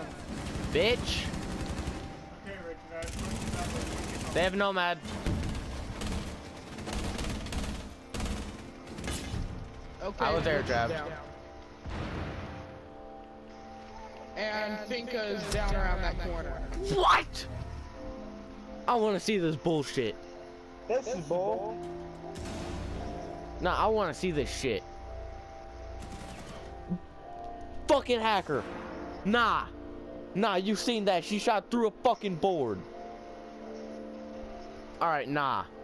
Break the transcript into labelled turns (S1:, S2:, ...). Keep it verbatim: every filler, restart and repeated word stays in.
S1: Bitch.
S2: Okay, Rich, guys.
S1: They have Nomad.
S3: Okay.
S1: I was air
S3: Rich is
S1: grabbed.
S3: down. And Finka's down around that corner.
S1: What? I want to see this bullshit.
S4: This is bull.
S1: Nah, I want to see this shit. Fucking hacker. Nah. Nah, you seen that. She shot through a fucking board. Alright, nah.